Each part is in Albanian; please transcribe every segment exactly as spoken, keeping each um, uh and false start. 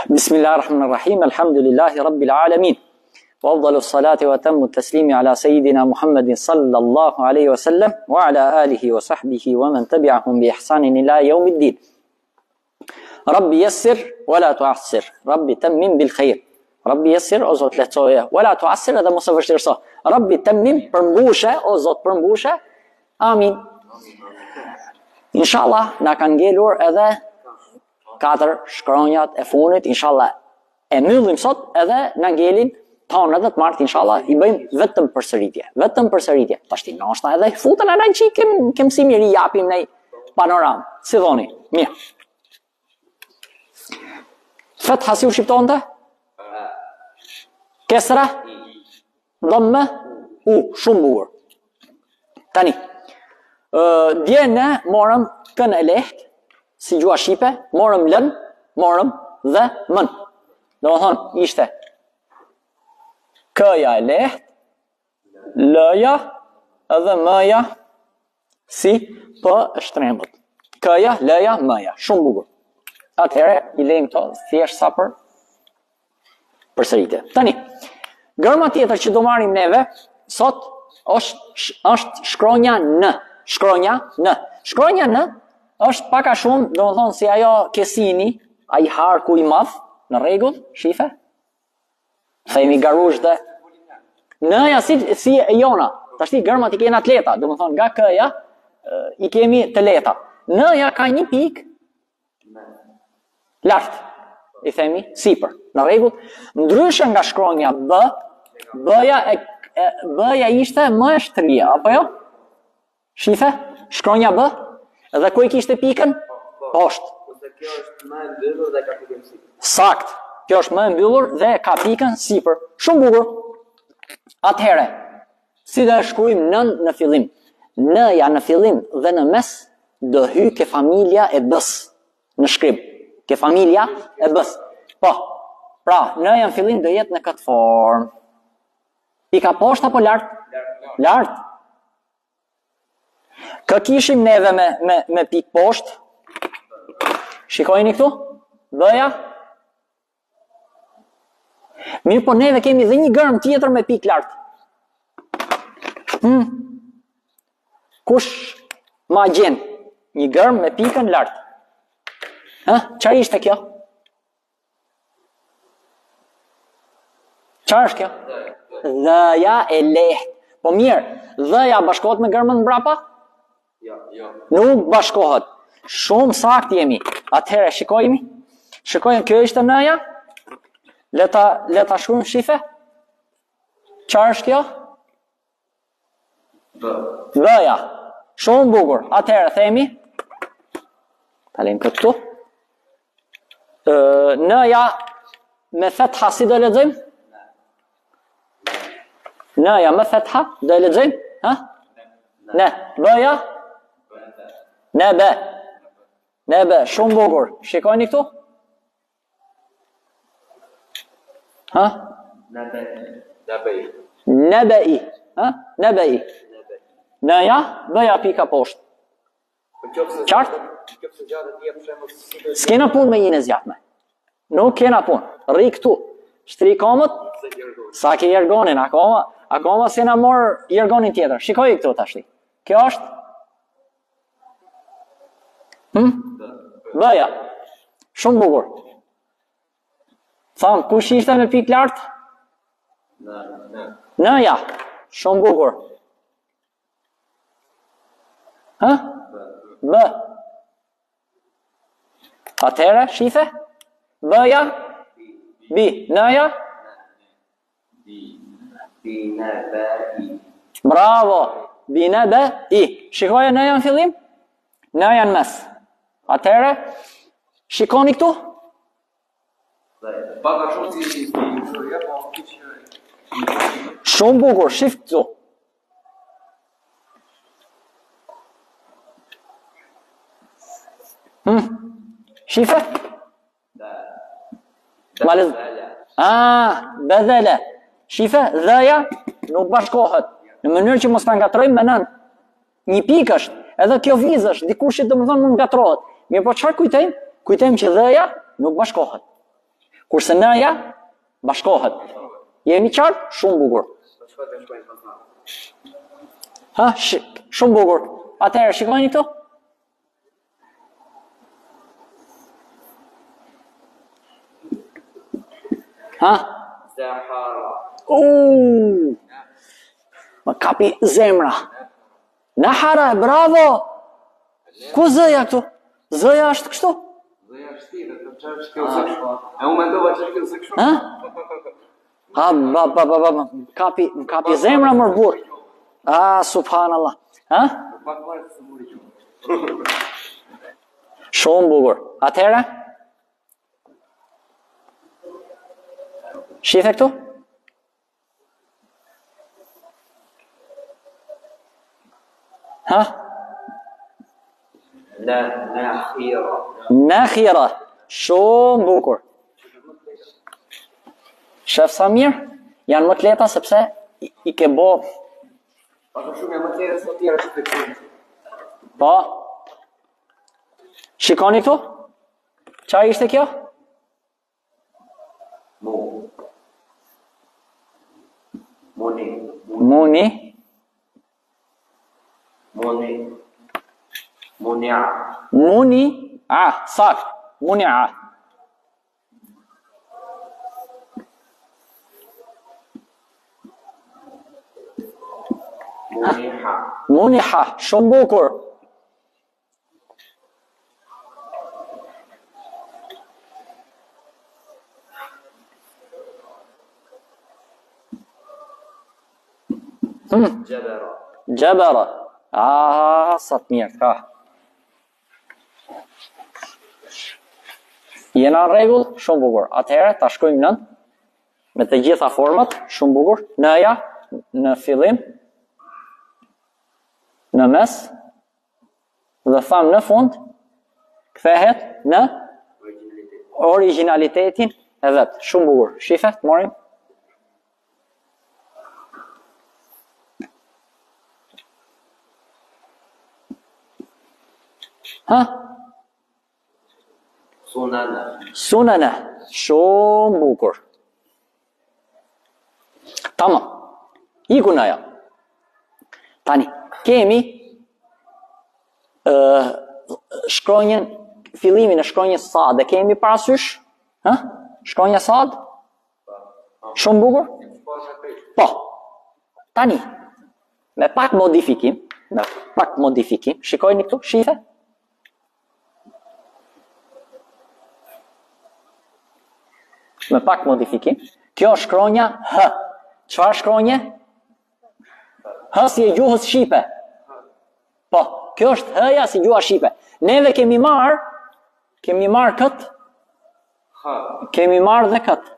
بسم الله الرحمن الرحيم. الحمد لله رب العالمين، وأفضل الصلاة وأتم التسليم على سيدنا محمد صلى الله عليه وسلم وعلى آله وصحبه ومن تبعهم بإحسان إلى يوم الدين. ربي يسر ولا تعسر، ربي تمم بالخير. ربي يسر o Zot lehtësoje, ولا تعسر edhe mos e vështirëso. Rabbi temmim, përmbushe o Zot, përmbushe. Amin. Inshallah na kanë ngelur edhe katër shkronjat e funit, inshallah e mbyllim sot edhe na ngelin tonë edhe të martë, inshallah i bëjmë vetëm përsëritje, vetëm përsëritje. Tashti ndoshta edhe futën edhe çik kem kem si mirë japim në panoramë. Si thoni? Mirë. Fatha si u shqiptonte? Kesra? Dhamme? U, shumë bukur. Tani, dje ne morëm kën e lehtë, si gjua shqipe, morëm lën, morëm dhe mën. Do më thonë, ishte këja e lehtë, lëja edhe mëja si për shtrembët. Këja, lëja, mëja. Shumë bukur. Atëhere, i lejmë këto, thjesht sa për përsëritje. Tani, gërma tjetër që do marrim neve, sot është, është shkronja në. Shkronja në. Shkronja në është paka shumë, do më thonë, si ajo kesini, a i harku i madh, në rregull, shife? Themi garush dhe nëja si, si e jona. Tashti gërmat i kena të leta, do më thonë, nga këja i kemi të leta. Nëja ka një pik lartë, i themi sipër, në rregull. Ndryshe nga shkronja B, B-ja e, e, B-ja ishte më e shtria, apo jo? Shife? Shkronja B? Edhe ku i kishte pikën? Poshtë. Kjo është më e mbyllur dhe ka pikën sipër. Sakt. Kjo është më e mbyllur dhe ka pikën sipër. Shumë bukur. Atëhere, si dhe shkruajmë nën në fillim. N-ja në fillim dhe në mes do hy ke familja e B-s në shkrim. Ke familja e B-s. Po. Pra, n-ja në fillim do jetë në këtë formë. Pika poshtë apo lart? Lart. Kë kishim neve me, me, me pik poshtë? Shikojni këtu? Dhe-ja? Mirë po neve kemi dhe një gërm tjetër me pik lartë. Hmm. Kush ma gjen? Një gërm me pikën lartë. Ha? Çfarë ishte kjo? Çfarë është kjo? Dhe-ja e lehtë. Po mirë, dhe-ja bashkohet me gërmën mbrapa? Jo, jo. Nuk bashkohet. Shumë sakt jemi. Atëherë shikojmë. Shikojmë, kjo ishte nëja. Leta leta shkruajmë shife. Çfarë është kjo? B. B-ja. Shumë bukur. Atëherë themi. Ta lejmë këtu. Ë, nëja me fetha si do lexojmë? Nëja me fetha do lexojmë? Ha? Ne. B-ja? Nebe. Nebe, shumë bukur. Shikojni këtu? Ha? Nebe. Nebei. Nebei. Ha? Nebei. Nëja, bëja pika poshtë. Qartë? Nëse gjatë dia për shembull, s'kena punë me një zjatme. Nuk kena punë. Rri këtu. Shtri komët. Sa ke jergonin, akoma, akoma se na mor jergonin tjetër. Shikoj këtu tashti. Kjo është Hmm? Bëja. Shumë bukur. Thamë, kush ishte me pik lartë? Në, në. Nëja. Shumë bukur. Ha? B. Atëhere, shife? Bëja? B. Nëja? Bi. Bi, ne, be, i. Bravo. B, ne, be, i. Shikoje nëja në fillim? Nëja në mes. Atëhere, shikoni këtu? Paka shumë si si historia, po kiç. Shumë bukur, shif këtu. Hmm. Shife? Da. Malez. Ah, bedele. Shife, dheja nuk bashkohet. Në mënyrë që mos ta ngatrojmë me nën. Një pikë është, edhe kjo vizë është, dikush që domethënë mund ngatrohet. Mirë, po çfarë kujtojmë? Kujtojmë që dheja nuk bashkohet. Kurse n-ja bashkohet. Jemi qartë? Shumë bukur. Ha, sh shumë bukur. Atëherë shikojeni këtu. Ha? Zahara. Uuu. Më kapi zemra. Nahara, bravo. Ku zëja këtu? Zëja është kështu? Zëja është tire, të qërë është kjo zëkshma. E unë mendova që është kjo zëkshma. Ha? Ha, ba, ba, ba, ba, më kapi, më kapi zemra mërë burë. Ah, subhanallah. Ha? Pak marë të së muri që. Shumë bukur. Atëherë? Shife këtu? Ha? Na, na, khira. Nakhira. Shumë bukur. Shef sa mirë? Janë më të leta sepse i, i ke bo... Pak shumë e më tjere së tjere që të kërë. Po? Shikoni këtu? Qa ishte kjo? Mu. Muni. Muni. Muni. Munia. Muni. Ah, sakt. Muni a. Muniha. Muniha. Shumë bukur. Hmm. Jabara. Jabara. Ah, sa të mirë, ka. Jena në rregull, shumë bukur. Atëherë, ta shkojmë nën, me të gjitha format, shumë bukur. N-ja, në fillim, në mes, dhe tham në fund, kthehet në originalitetin e vet. Shumë bukur. Shife, të morim. Ha? Sunana. Sunana. Shumë bukur. Tamam. Iku në ja. Tani, kemi uh, shkronjën, fillimin e shkronjës sad, dhe kemi parasysh? Ha? Shkronja sad? Shumë bukur? Po. Tani, me pak modifikim, me pak modifikim, shikojni këtu, shife? Me pak modifikim. Kjo shkronja H. Çfarë shkronje? H si e gjuhës shqipe. Po, kjo është H-ja si gjuha shqipe. Neve kemi marr, kemi marr kët. Ha. Kemi marr dhe kët.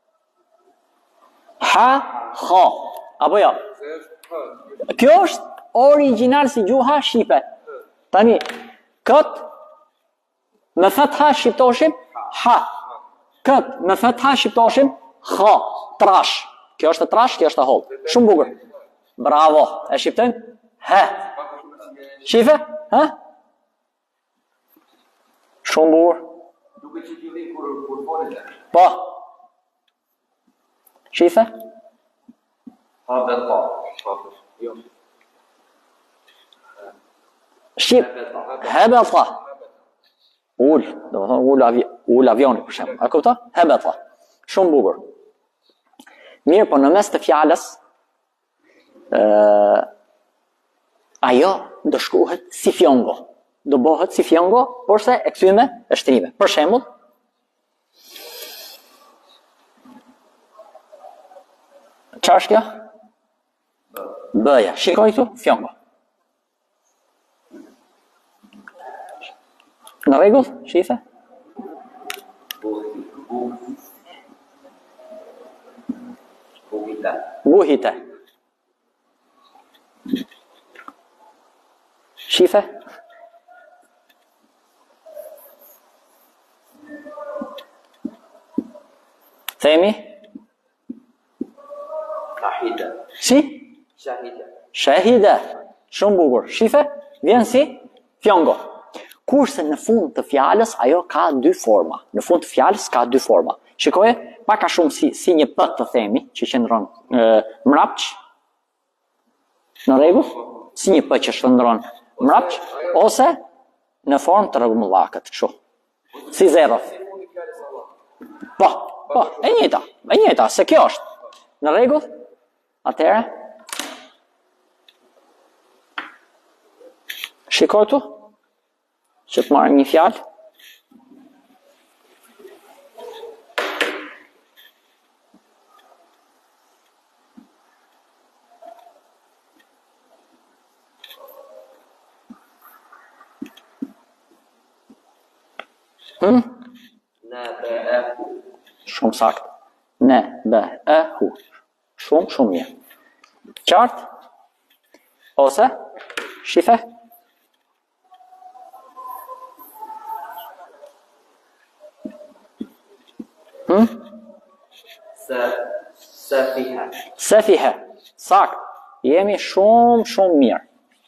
Ha, ha. Apo jo? Kjo është original si gjuha shqipe. Tani, kët me fatha shqiptoshim ha. Kët me fatha shqiptoshim ha, trash. Kjo është trash, kjo është holl. Shumë bukur. Bravo. E shqiptojmë? He. Shife? Ha? Shumë bukur. Duke që t'ju kur kur folet. Po. Shife? Ha dhe ta. Jo. Shqip. Hebeta. Ul, do të thonë ul avi, ul avioni për shembull. A kupton? Hebeta. Shumë bukur. Mirë, po në mes të fjalës ë ajo do shkruhet si fjongo. Do bëhet si fjongo, por se e kthyeme e shtrime. Për shembull, çfarë është kjo? B-ja. Shikoj këtu, fjongo. Në rregull, shife? Buhita. Buhita. Shife? Themi? Shahida. Si? Shahida. Shahida. Shumë bukur. Shife? Vjen si? Fjongo. Kurse në fund të fjalës ajo ka dy forma. Në fund të fjalës ka dy forma. Shikoje, pak a shumë si, si një pët të themi, që qëndron mrapç, në rregull, si një pët që shëndron mrapç, ose në formë të rregullakët, kështu. Si zero. Po, po, e njëjta, e njëjta, se kjo është. Në rregull? Atëherë. Shikoj tu, që të marrim një fjalë. Hmm? Shumë sakt. Ne, be, e, hu. Shumë, shumë mirë. Qartë? Ose? Shife? Hmm? Safiha. Safiha. Sakt. Jemi shumë, shumë mirë.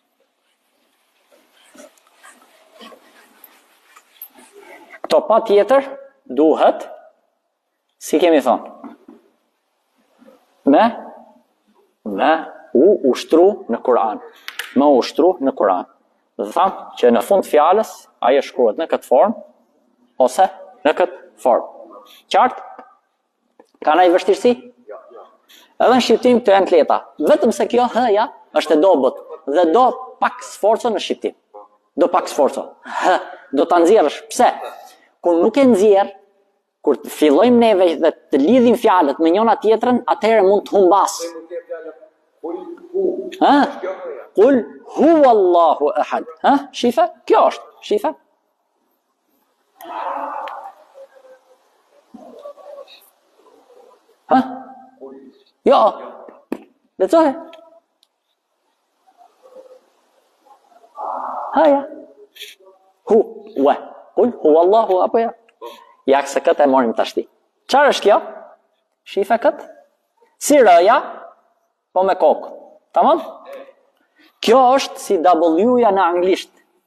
Këto pa tjetër duhet, si kemi thonë, me, me u ushtru në Kur'an. Me u ushtru në Kur'an. Dhe thamë që në fund fjalës, ajo shkruhet në këtë formë, ose në këtë formë. Qartë? Ka ndonjë vështirësi? Edhe në shqiptim të janë të lehta. Vetëm se kjo h-ja është e dobët dhe do pak sforco në shqiptim. Do pak sforco. H, do ta nxjerrësh. Pse? Kur nuk e nxjerr, kur të fillojmë neve dhe të lidhim fjalët me njëra tjetrën, atëherë mund të humbas. Ha? Qul huwallahu ahad. Ha? Shifa? Kjo është. Shifa? Ha? Jo. Lexoje. Haja. Hu, wa. Qul huwallahu apo ja? Ja se këtë e morim tashti. Çfarë është kjo? Shifa këtë? Si rëja, po me kokë. Tamam? Kjo është si W-ja në anglisht.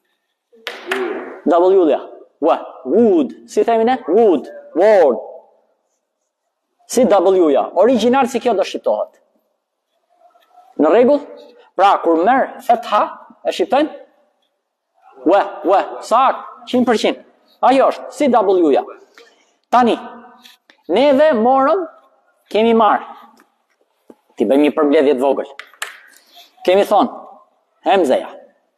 W-ja. Wa, wood. Si themi ne? Wood. Word. Si W-ja. Original si kjo do shqiptohet. Në rregull? Pra, kur merr fetha, e shqiptojnë? Wa, wa, sak, qind përqind. Ajo është, si W-ja. Tani, neve morëm, kemi marë. Ti bëjmë një përbledhje të vogël. Kemi thonë, hemzeja,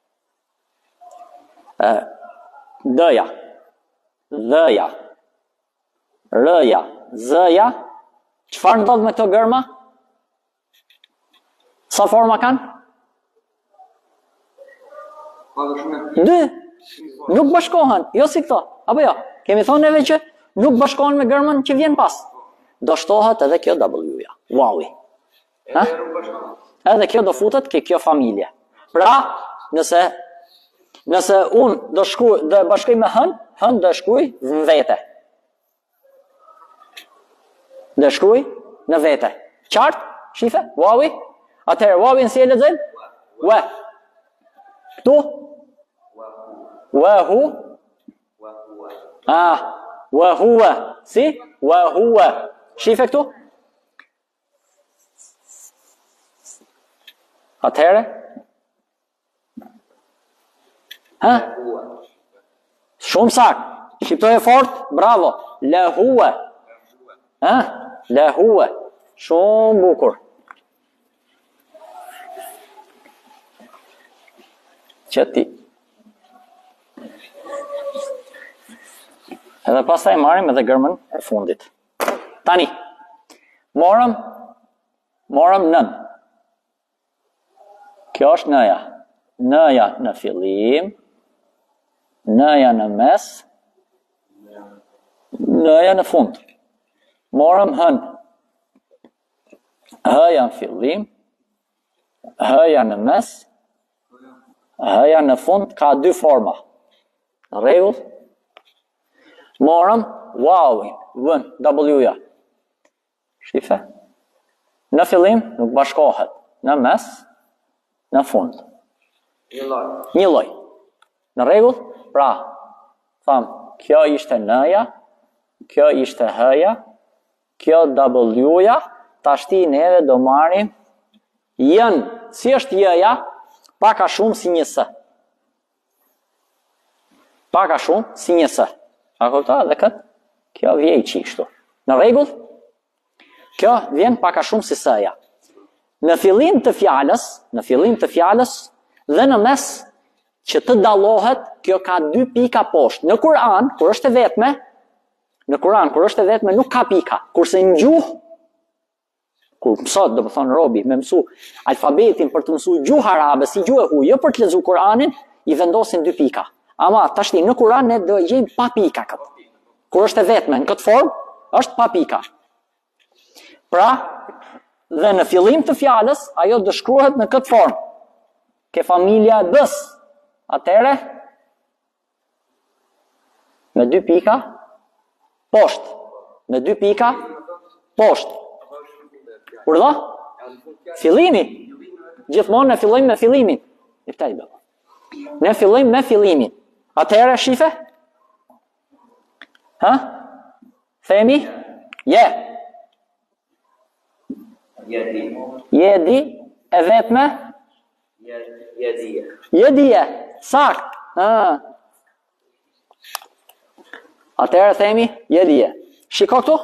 d-ja, d-ja, r-ja, z-ja. Çfarë ndodh me këto gërma? Sa forma kanë? Dy. Nuk bashkohen, jo si këto. Apo jo? Kemi thonë neve që nuk bashkohen me gërmën që vjen pas. Do shtohet edhe kjo W-ja. Wawi. Ha? Edhe kjo do futet ke kjo familje. Pra, nëse nëse unë do shkruaj, do e bashkoj me hën, hën do e shkruaj në vete. Do e shkruaj në vete. Qartë? Shife? Wawi? Atëherë wawi si e lexojmë? Wa. Ktu? Wa hu? Ah, wa huwa. Si? Wa huwa. Shife këtu? Atëherë? Ha? Shumë sakt. Shqiptoje fort, bravo. La huwa. Ha? La huwa. Shumë bukur. Qëti. Edhe pastaj marrim edhe gërmën e fundit. Tani, morëm, morëm nën. Kjo është nëja. Nëja në fillim, nëja në mes, nëja në fund. Morëm hën. Hëja në fillim, hëja në mes, hëja në fund, ka dy forma. Në rregull? Morëm wawin, vën, W-ja. Shife? Në fillim nuk bashkohet. Në mes, në fund. Një lloj. Një lloj. Në rregull? Pra, tham, kjo ishte n-ja, kjo ishte h-ja, Kjo W-ja, tashti neve do marrim jën, si është J-ja, pak a shumë si një S. Pak a shumë si një S. A kupta dhe këtë? Kjo vjej qishtu. Në rregull? Kjo vjen pak a shumë si S-ja. Në fillim të fjalës, në fillim të fjalës dhe në mes që të dallohet, kjo ka dy pika poshtë. Në Kur'an, kur është e vetme, në Kur'an kur është e vetme nuk ka pika. Kurse në gjuhë, kur mësot, do të thonë robi, me mësu alfabetin për të mësu gjuhë arabe, si gjuhë e hu, jo për të lexuar Kur'anin, i vendosin dy pika. Ama tashti në Kur'an ne do gjejmë pa pika këtë. Kur është e vetme në këtë formë, është pa pika. Pra, dhe në fillim të fjalës, ajo do shkruhet në këtë formë. Ke familja e B-s. Atëre, me dy pika poshtë. Me dy pika poshtë. Urdhë? Fillimi. Gjithmonë ne fillojmë me fillimin. Ne fillojmë me fillimin. Atëre shife? Ha? Themi? Je. Yadi. Jedi e vetme? Yadiya. Jedije. Sakt. Ha. Atëre themi jedije. Shiko këtu?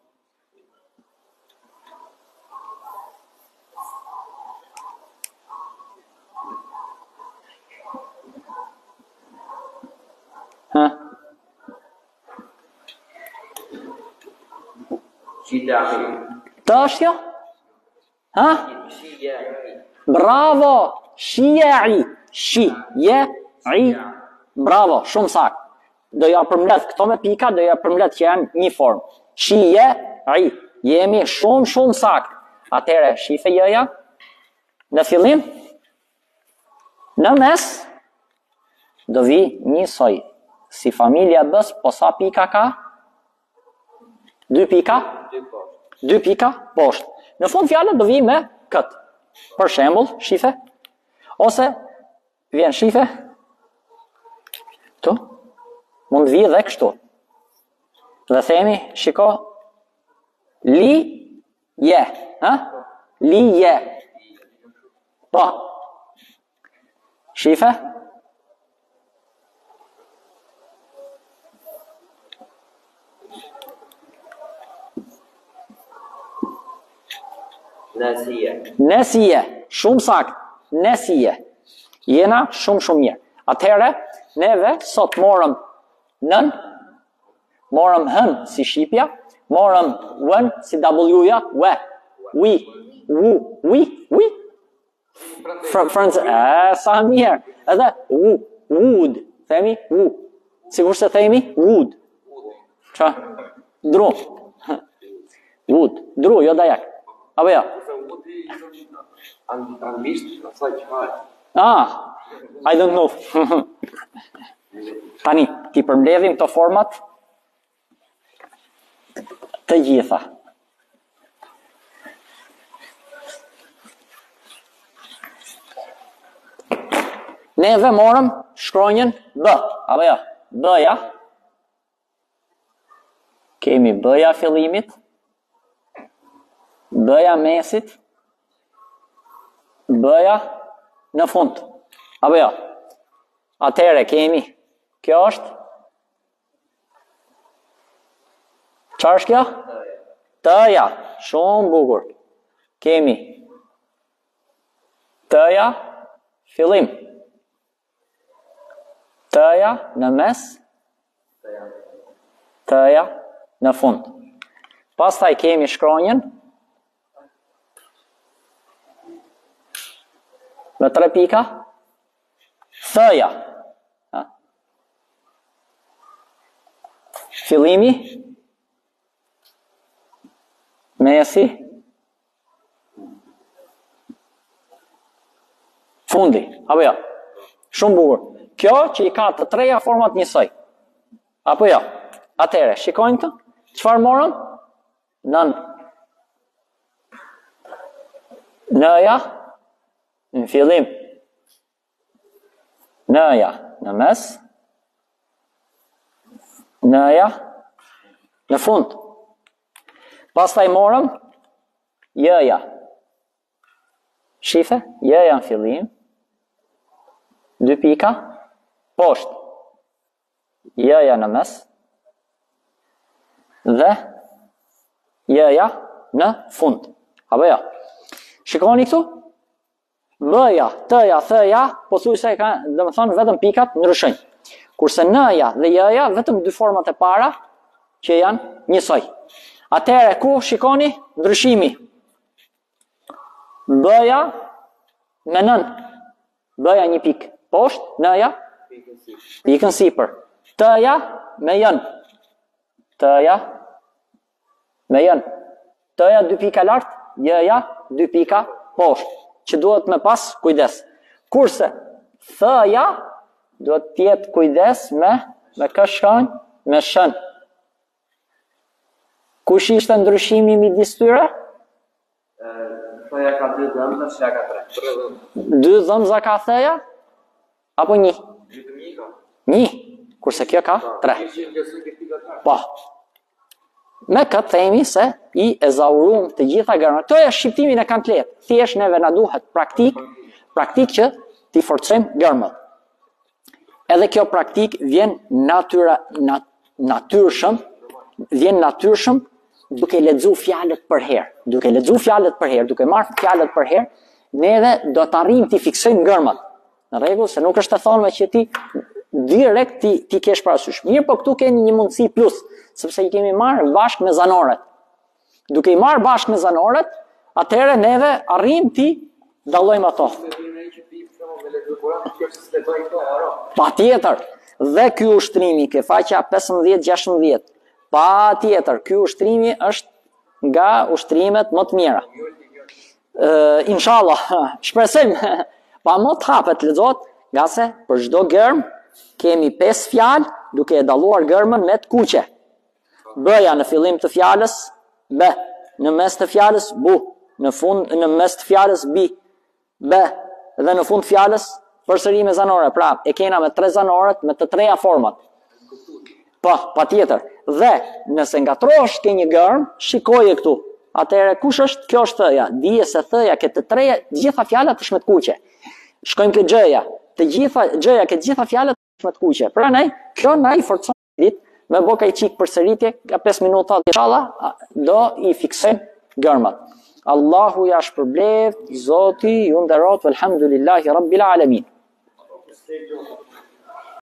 Ha. Shidahi. Të është jo? Ha? Shiyahi. Bravo! Shia-i. Shi-je-i. Bravo, shumë sakt. Do ja përmbledh këto me pika, do ja përmbledh që janë një formë. Shi-je-i. Jemi shumë shumë sakt. Atëre shife j-ja. Në fillim, në mes, do vi një soj. Si familja B-s, po sa pika ka? Dy pika? Dy pika poshtë. Në fund fjalët do vi me këtë. Për shembull, shife. Ose vjen shife. Tu. Mund vi edhe kështu. Dhe themi, shiko, li je. Ha? Li je. Po. Shife. Nasiya. Nesije, shumë sakt, nesije. Jena shumë shumë mirë. Atëherë, neve sot morëm nën, morëm hën si shqipja, morëm wën si w-ja, we, we, wu, we, we. Francë, e, sa mirë. Edhe wu, wood, themi wu. Sigur se themi wood. Qa? Dru. Wood, dru, jo dajak. Apo ja? Ah, I don't know. Tani, ti përmbledhim këto format të gjitha. Neve morëm shkronjën B, apo ja? B-ja. Kemi B-ja fillimit, B-ja mesit, B-ja në fund. Apo ja? Atëre kemi, kjo është? Çfarë është kjo? T-ja, shumë bukur. Kemi T-ja fillim. T-ja në mes, T-ja në fund. Pastaj kemi shkronjën me tre pika, Th-ja. Fillimi, mesi, fundi. Apo ja? Shumë bukur. Kjo që i ka të treja format njësoj. Apo ja? Atëre, shikojnë të? Çfarë morëm? Nën. Në-ja, në fillim. Në-ja, në mes. Në-ja, në fund. Pastaj morëm J-ja. Shife, J-ja në fillim. Dy pika. Poshtë. J-ja në mes. Dhe J-ja në fund. Apo ja. Shikoni këtu? B-ja, T-ja, Th-ja, po thuj se ka, dhe më thonë, vetëm pikat ndryshojnë. Kurse N-ja dhe J-ja vetëm dy format e para që janë njësoj. Atëherë ku shikoni ndryshimi? B-ja me nën. B-ja një pikë poshtë, N-ja pikën sipër. T-ja me jën. T-ja me jën. T-ja dy pika lart, J-ja dy pika poshtë, që duhet me pas kujdes. Kurse Th-ja duhet tjetë kujdes me me këshkën, me shën. Kush ishte ndryshimi midis tyre? Thoja ka dy dhëmbë, shja ka tre. Dy dhëmbë ka Th-ja? Apo një? Një, kurse kjo ka tre. Po. Me këtë themi se i ezaurum të gjitha gërma. Këto e shqiptimin e kanë të letë. Thjesht neve na duhet praktik, praktik që t'i forcojmë gërmët. Edhe kjo praktik vjen natyra, nat, natyrshëm, vjen natyrshëm duke lexuar fjalët për herë. Duke lexuar fjalët për herë, duke marrë fjalët për herë, neve do të arrijmë t'i fiksojmë gërmët. Në rregull, se nuk është të thonë me që ti direkt ti, ti kesh parasysh. Mirë, po këtu keni një mundësi plus, sepse i kemi marrë bashkë me zanoret. Duke i marrë bashkë me zanoret, atëherë neve arrijmë ti dallojmë ato. Pa tjetër, dhe ky ushtrimi, ke faqja pesëmbëdhjetë gjashtëmbëdhjetë, pa tjetër, ky ushtrimi është nga ushtrimet më të mira. Uh, inshallah, shpresojmë, pa më të hapet lexohet, nga se për çdo gërm kemi pesë fjalë, duke e dalluar gërmën me të kuqe. B-ja në fillim të fjalës, B, në mes të fjalës, bu, në fund në mes të fjalës, bi, B, dhe në fund fjalës përsëri me zanore. Pra, e kena me tre zanoret, me të treja format. Po, patjetër. Dhe nëse ngatrohesh ke një gërm, shikoje këtu. Atëherë kush është? Kjo është Th-ja. Dije se Th-ja ke të treja, gjitha fjalat është me të kuqe. Shkojmë ke G-ja. Të gjitha G-ja ke të gjitha fjalat është me të kuqe. Pra ne, kjo na i forcon ditë me boka i çik përsëritje ka pesë minuta inshallah do i fiksojmë gërmat. Allahu ja shpërbleft, Zoti ju nderot, alhamdulillahi rabbil alamin.